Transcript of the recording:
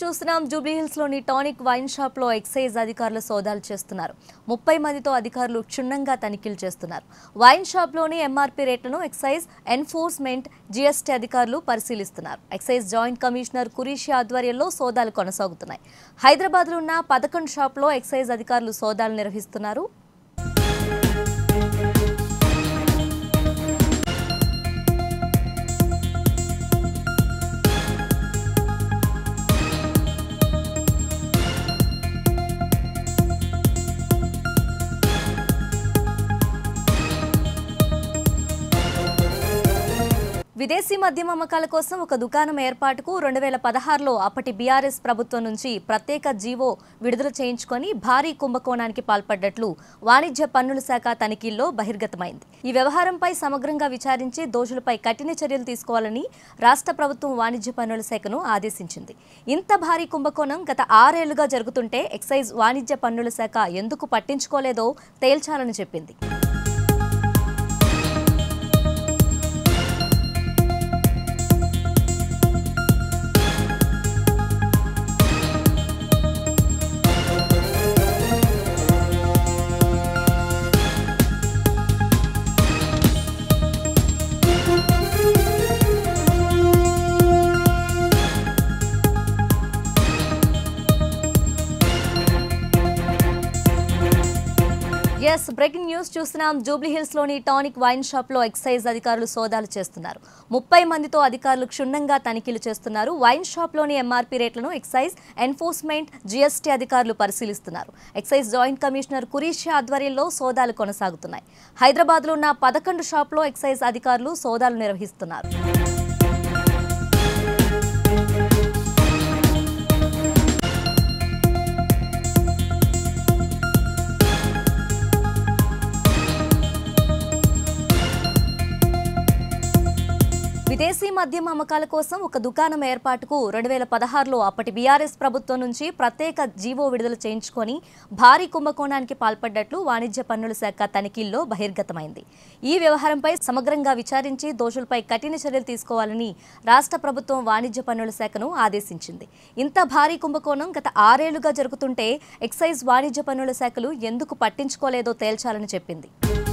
చూస్తున్నాం. జూబ్లీ హిల్స్ లోని tonic wine shop లో ఎక్సైజ్ అధికారులు సోదాలు చేస్తున్నారు. 30 మందితో అధికారులు క్షుణ్ణంగా తనిఖీలు చేస్తున్నారు. వైన్ షాప్ లోని ఎంఆర్పీ రేట్లను ఎక్సైజ్ ఎన్ఫోర్స్మెంట్ జీఎస్టీ అధికారులు పరిశీలిస్తున్నారు. ఎక్సైజ్ జాయింట్ కమిషనర్ కురీషి ఆధ్వర్యంలో సోదాలు కొనసాగుతున్నాయి. హైదరాబాద్ లో ఉన్న 11 షాప్ లో ఎక్సైజ్ అధికారులు సోదాలు నిర్వహిస్తున్నారు. విదేశీ మద్యం అమ్మకాల కోసం ఒక దుకాణం ఏర్పాటుకు 2016లో అప్పటి బీఆర్ఎస్ ప్రభుత్వం నుంచి ప్రత్యేక జీవో విడుదల చేయించుకొని భారీ కుంభకోణానికి పాల్పడ్డట్లు వాణిజ్య పన్నుల శాఖ తనిఖీల్లో బహిర్గతమైంది. ఈ వ్యవహారంపై సమగ్రంగా విచారించి దోషులపై కఠిన చర్యలు తీసుకోవాలని రాష్ట్ర ప్రభుత్వం వాణిజ్య పన్నుల శాఖను ఆదేశించింది. ఇంత భారీ కుంభకోణం గత 6 ఏళ్లుగా జరుగుతుంటే ఎక్సైజ్ వాణిజ్య పన్నుల శాఖ ఎందుకు పట్టించుకోలేదో తేల్చాలని చెప్పింది. బ్రేకింగ్ న్యూస్ చూస్తున్నాం. జూబ్లీ హిల్స్ లోని టానిక్ వైన్ షాప్ లో ఎక్సైజ్ అధికారులు సోదాలు చేస్తున్నారు. 30 మందితో అధికారులు క్షుణ్ణంగా తనిఖీలు చేస్తున్నారు. వైన్ షాప్ లోని ఎంఆర్పీ రేట్లను ఎక్సైజ్ ఎన్ఫోర్స్మెంట్ జీఎస్టీ అధికారులు పరిశీలిస్తున్నారు. ఎక్సైజ్ జాయింట్ కమిషనర్ కురీషి ఆధ్వర్యంలో సోదాలు కొనసాగుతున్నాయి. హైదరాబాద్ లో ఉన్న 11 షాప్ లో ఎక్సైజ్ అధికారులు సోదాలు నిర్వహిస్తున్నారు. విదేశీ మద్యం అమ్మకాల కోసం ఒక దుకాణం ఏర్పాటుకు 2016లో అప్పటి బీఆర్ఎస్ ప్రభుత్వం నుంచి ప్రత్యేక జీవో విడుదల చేయించుకొని భారీ కుంభకోణానికి పాల్పడ్డట్లు వాణిజ్య పన్నుల శాఖ తనిఖీల్లో బహిర్గతమైంది. ఈ వ్యవహారంపై సమగ్రంగా విచారించి దోషులపై కఠిన చర్యలు తీసుకోవాలని రాష్ట్ర ప్రభుత్వం వాణిజ్య పన్నుల శాఖను ఆదేశించింది. ఇంత భారీ కుంభకోణం గత 6 ఏళ్లుగా జరుగుతుంటే ఎక్సైజ్ వాణిజ్య పన్నుల శాఖలు ఎందుకు పట్టించుకోలేదో తేల్చాలని చెప్పింది.